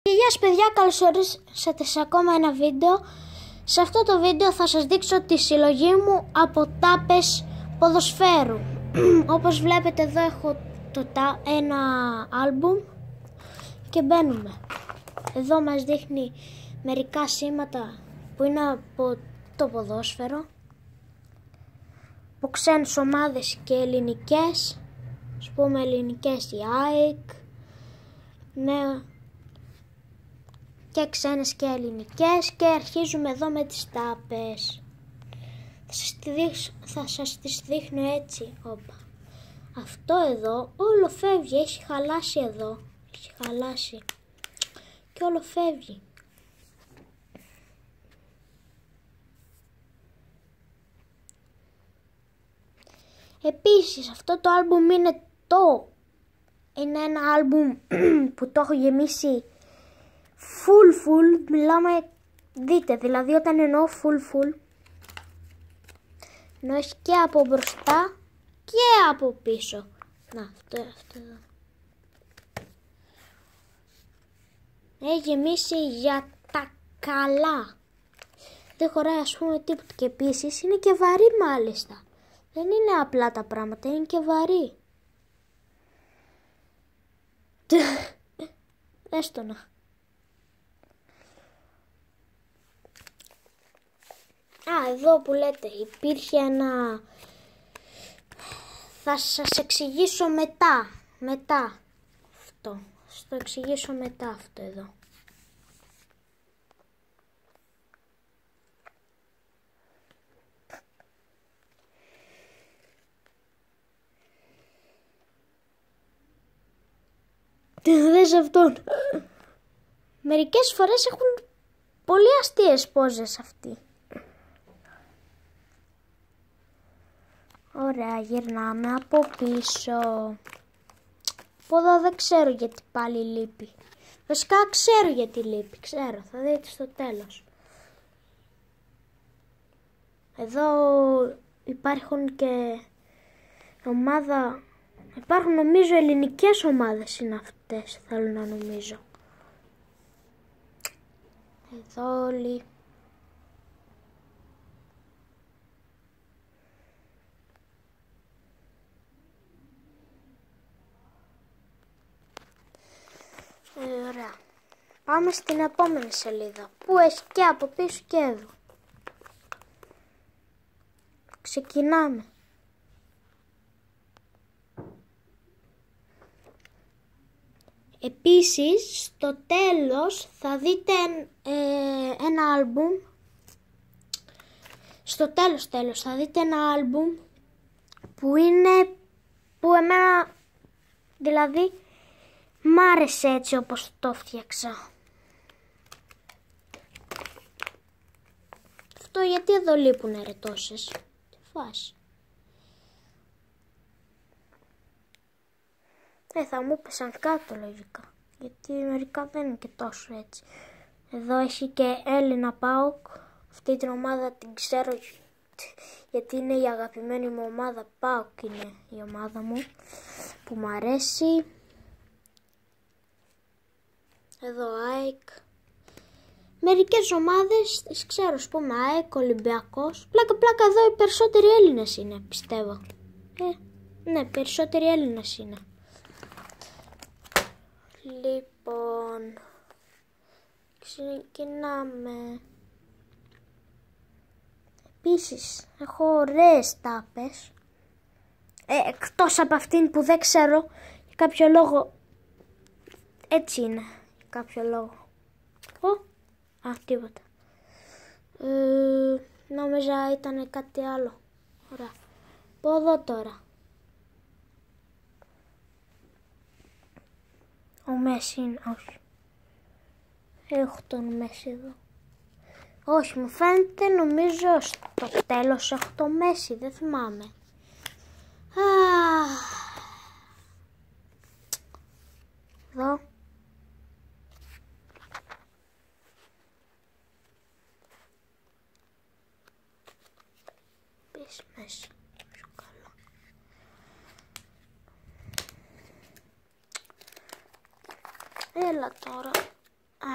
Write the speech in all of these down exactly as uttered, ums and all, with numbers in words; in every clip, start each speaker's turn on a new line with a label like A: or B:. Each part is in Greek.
A: Και γεια σας παιδιά, καλώς ορίσατε σε ακόμα ένα βίντεο. Σε αυτό το βίντεο θα σας δείξω τη συλλογή μου από τάπες ποδοσφαίρου. Όπως βλέπετε εδώ έχω το, ένα άλμπουμ και μπαίνουμε. Εδώ μας δείχνει μερικά σήματα που είναι από το ποδόσφαιρο, από ξένες ομάδες και ελληνικές. Ας πούμε ελληνικές η ΑΕΚ, ναι, και ξένες και ελληνικές, και αρχίζουμε εδώ με τις τάπες. Θα σας, δείξω, θα σας τις δείχνω έτσι. Όπα. Αυτό εδώ όλο φεύγει, έχει χαλάσει εδώ, έχει χαλάσει και όλο φεύγει. Επίσης αυτό το άλμπουμ είναι το είναι ένα άλμπουμ που το έχω γεμίσει full full, μιλάμε, δείτε, δηλαδή όταν εννοώ full full εννοώ και από μπροστά και από πίσω. Να, αυτό, αυτό εδώ έχει γεμίσει για τα καλά, δεν χωράει ας πούμε τίποτα, και επίσης είναι και βαρύ μάλιστα. Δεν είναι απλά τα πράγματα, είναι και βαρύ. Έστω να. Α, εδώ που λέτε υπήρχε ένα... Θα σας εξηγήσω μετά. Μετά. Αυτό. Θα το εξηγήσω μετά αυτό εδώ. Δες αυτόν. Μερικές φορές έχουν πολύ αστείες πόζες αυτοί. Ωραία, γυρνάμε από πίσω. Από εδώ δεν ξέρω γιατί πάλι λείπει. Βασικά ξέρω γιατί λείπει, ξέρω, θα δείτε στο τέλος. Εδώ υπάρχουν και ομάδα... Υπάρχουν νομίζω ελληνικές ομάδες είναι αυτές, θέλω να νομίζω. Εδώ όλοι. Ε, ωραία. Πάμε στην επόμενη σελίδα που έχει και από πίσω και εδώ. Ξεκινάμε. Επίσης στο τέλος θα δείτε ε, ένα άλμπουμ. Στο τέλος τέλος θα δείτε ένα άλμπουμ που είναι, που εμένα δηλαδή μ' άρεσε έτσι όπως το φτιάξα. Αυτό γιατί εδώ λείπουνε ρε τόσες. Τι φάση. Ε, θα μου πέσαν κάτω λογικά, γιατί μερικά δεν είναι και τόσο έτσι. Εδώ έχει και Έλληνα ΠΑΟΚ, αυτή την ομάδα την ξέρω γιατί είναι η αγαπημένη μου ομάδα. ΠΑΟΚ είναι η ομάδα μου που μου αρέσει. Εδώ ΑΕΚ. Μερικές ομάδες τις ξέρω, ας πούμε ΑΕΚ, Ολυμπιακός. Πλάκα πλάκα εδώ οι περισσότεροι Έλληνες είναι, πιστεύω. Ε, ναι, περισσότεροι Έλληνες είναι. Λοιπόν, ξεκινάμε. Επίσης, έχω ωραίες τάπες. Ε, εκτός από αυτήν που δεν ξέρω, για κάποιο λόγο, έτσι είναι, για κάποιο λόγο. Ω, α, τίποτα. Ε, νόμιζα ήταν κάτι άλλο. Ωραία. Πω εδώ τώρα. Ο Μέση είναι, όχι. Έχω τον Μέση εδώ. Όχι, μου φαίνεται νομίζω στο τέλος έχω το Μέση, δεν θυμάμαι. Α, εδώ. Πες Μέση. Έλα τώρα. Α,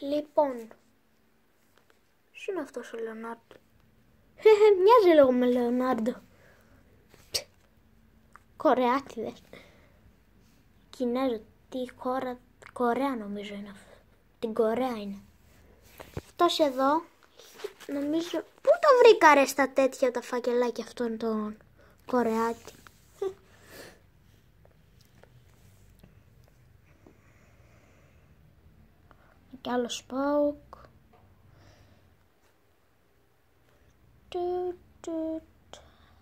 A: Λοιπόν, ποιος είναι αυτός ο Λεωνάρντο? Μοιάζει λίγο με Λεωνάρντο. Κορεάτιδες. Κινέζο, τι χώρα, Κορέα νομίζω είναι αυτό. Την Κορέα είναι. Αυτός εδώ, νομίζω, πού το βρήκα ρε στα τέτοια τα φακελάκια αυτόν τον Κορεάτη. Κι άλλο Σπάουκ. Του, του, του.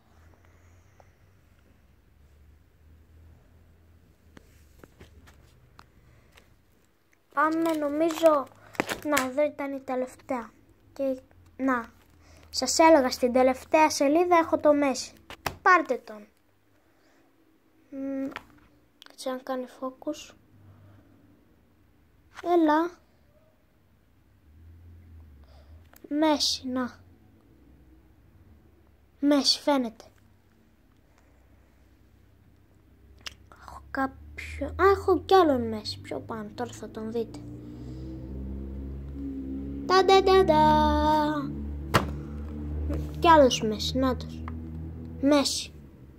A: Πάμε νομίζω, να εδώ ήταν η τελευταία και να, σας έλεγα στην τελευταία σελίδα έχω το Μέση, πάρτε τον. Έτσι αν κάνει focus, έλα, Μέση, να, Μέση φαίνεται. Έχω κάποιο, α, έχω κι άλλον Μέση πιο πάνω, τώρα θα τον δείτε. Τα τα τα τα. Κι άλλος Μέση, νάτος. Μέση.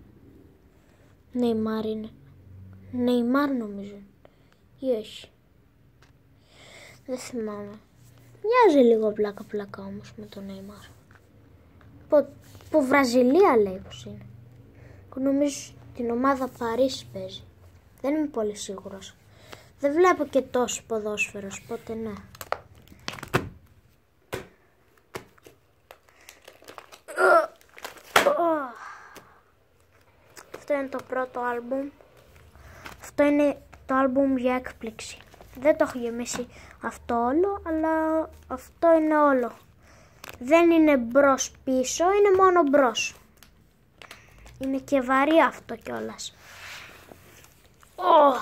A: Νεϊμάρ είναι. Νεϊμάρ νομίζω. Ή όχι. Δεν θυμάμαι. Μοιάζει λίγο πλάκα πλάκα όμως με τον Νεϊμάρ. Από, από Βραζιλία λέει πως είναι. Νομίζω την ομάδα Παρίσι παίζει. Δεν είμαι πολύ σίγουρος. Δεν βλέπω και τόσο ποδόσφαιρο, οπότε ναι. Αυτό είναι το πρώτο άλμπουμ. Αυτό είναι το άλμπουμ για έκπληξη. Δεν το έχω γεμίσει αυτό όλο, αλλά αυτό είναι όλο. Δεν είναι μπρος πίσω, είναι μόνο μπρος. Είναι και βαρύ αυτό κιόλας. Oh.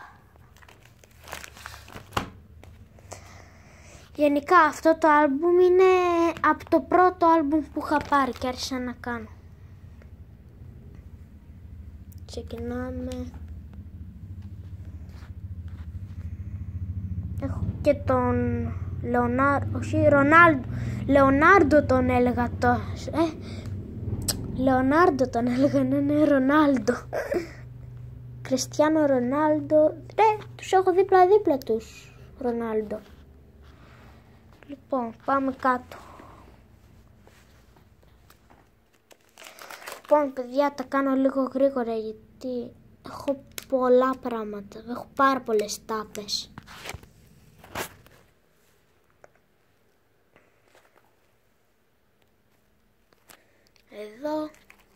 A: Γενικά αυτό το άλμπουμ είναι από το πρώτο άλμπουμ που είχα πάρει και άρχισα να κάνω. Ξεκινάμε. Έχω και τον Λεωνάρντο, όχι Ρονάλντο. Λεωνάρντο τον έλεγα τόσο. Ε, Λεωνάρντο τον έλεγα, ναι, ναι, Ρονάλντο. Κριστιάνο Ρονάλντο. Ναι, τους έχω δίπλα-δίπλα τους Ρονάλντο. Λοιπόν, πάμε κάτω. Λοιπόν, παιδιά, τα κάνω λίγο γρήγορα γιατί έχω πολλά πράγματα. Έχω πάρα πολλές τάπες. Εδώ.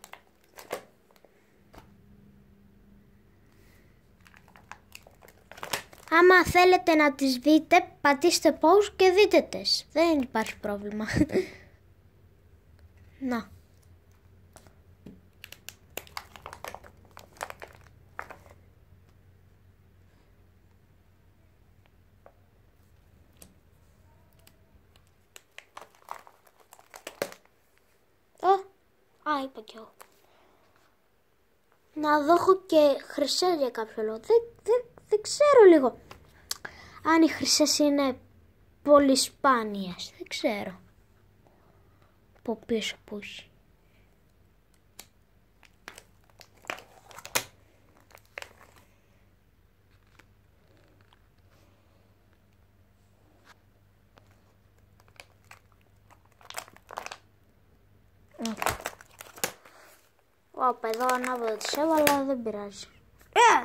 A: Άμα θέλετε να τις δείτε, πατήστε pause και δείτε τες. Δεν υπάρχει πρόβλημα. Να. Α, είπα κι εγώ. Να δω, έχω και χρυσές για κάποιο λόγο. Δεν, δεν, δεν ξέρω λίγο αν οι χρυσές είναι πολύ σπάνιες. Δεν ξέρω. Από πίσω που έχει. Όπα, εδώ ανάβω τις έβαλα, δεν πειράζει. Yeah.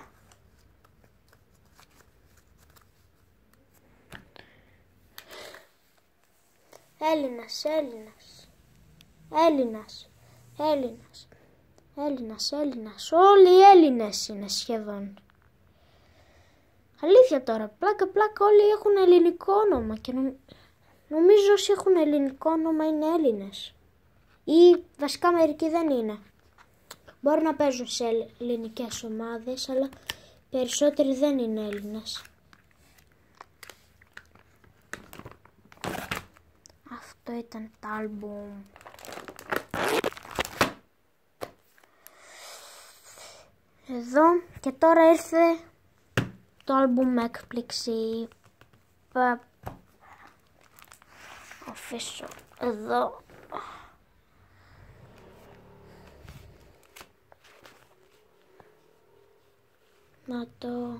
A: Έλληνας, Έλληνας, Έλληνας, Έλληνας, Έλληνας, Έλληνας. Όλοι οι Έλληνες είναι σχεδόν. Αλήθεια τώρα, πλάκα πλάκα όλοι έχουν ελληνικό όνομα και νομ... νομίζω όσοι έχουν ελληνικό όνομα είναι Έλληνες. Ή βασικά μερικοί δεν είναι. Μπορεί να παίζουν σε ελληνικές ομάδες, αλλά περισσότεροι δεν είναι Έλληνες. Αυτό ήταν το άλμπουμ. Εδώ και τώρα ήρθε το άλμπουμ έκπληξη. Πα, αφήσω εδώ. Να το...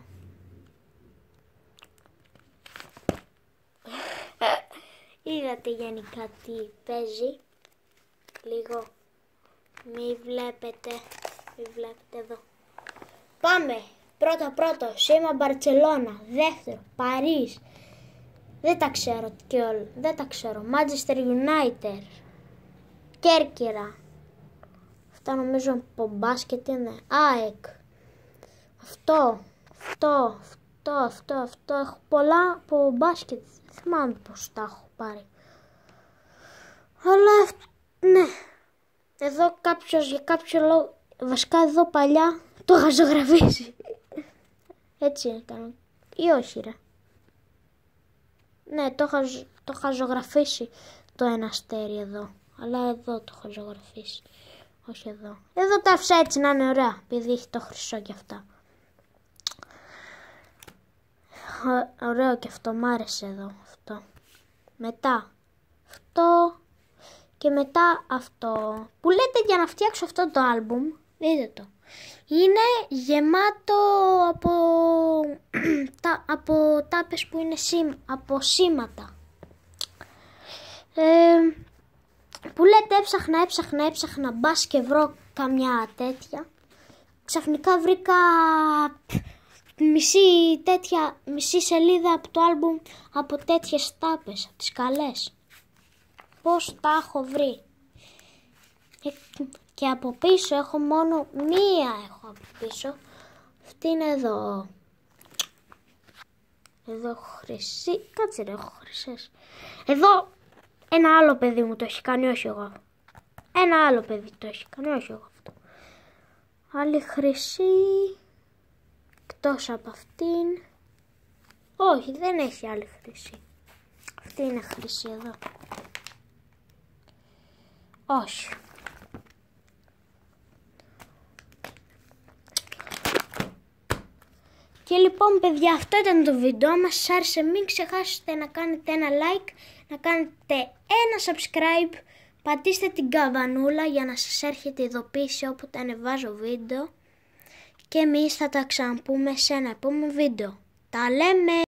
A: Είδατε γενικά τι παίζει. Λίγο. Μη βλέπετε. Μη βλέπετε εδώ. Πάμε. Πρώτο πρώτο. Σήμα Μπαρτσελώνα. Δεύτερο. Παρίς. Δεν τα ξέρω και όλα. Δεν τα ξέρω. Manchester United. Κέρκυρα. Αυτά νομίζω από μπάσκετ είναι. ΑΕΚ. Αυτό. Αυτό. Αυτό. Αυτό. Αυτό. Έχω πολλά από μπάσκετ. Δεν θυμάμαι πώς τα έχω πάρει. Αλλά ναι. Εδώ κάποιος για κάποιο λόγο. Βασικά εδώ παλιά το είχα ζωγραφίσει. Έτσι έκανα. Ή όχι ρε. Ναι, το είχα, το είχα ζωγραφίσει το ένα αστέρι εδώ. Αλλά εδώ το είχα ζωγραφίσει. Όχι εδώ. Εδώ το άφησα έτσι να είναι ωραία. Επειδή έχει το χρυσό και αυτά. Ωραίο και αυτό. Μ' άρεσε εδώ. Αυτό. Μετά. Αυτό. Και μετά αυτό. Που λέτε για να φτιάξω αυτό το άλμπουμ. Δείτε το. Είναι γεμάτο από, τα, από τάπες που είναι σήμ, από σήματα. Ε, που λέτε έψαχνα, έψαχνα, έψαχνα, μπας και βρω καμιά τέτοια. Ξαφνικά βρήκα μισή, τέτοια, μισή σελίδα από το άλμπουμ από τέτοιες τάπες, από τις καλές. Πώς τα έχω βρει. Και από πίσω έχω μόνο μία έχω από πίσω. Αυτή είναι εδώ. Εδώ έχω χρυσή. Κάτσε ρε, έχω χρυσές. Εδώ ένα άλλο παιδί μου το έχει κάνει, όχι εγώ. Ένα άλλο παιδί το έχει κάνει, όχι εγώ αυτό. Άλλη χρυσή. Εκτός από αυτήν. Όχι, δεν έχει άλλη χρυσή. Αυτή είναι χρυσή εδώ. Όχι. Και λοιπόν παιδιά, αυτό ήταν το βίντεο μας. Σας άρεσε, μην ξεχάσετε να κάνετε ένα like, να κάνετε ένα subscribe, πατήστε την καμπανούλα για να σας έρχεται ειδοποίηση όποτε ανεβάζω βίντεο. Και εμείς θα τα ξαναπούμε σε ένα επόμενο βίντεο. Τα λέμε!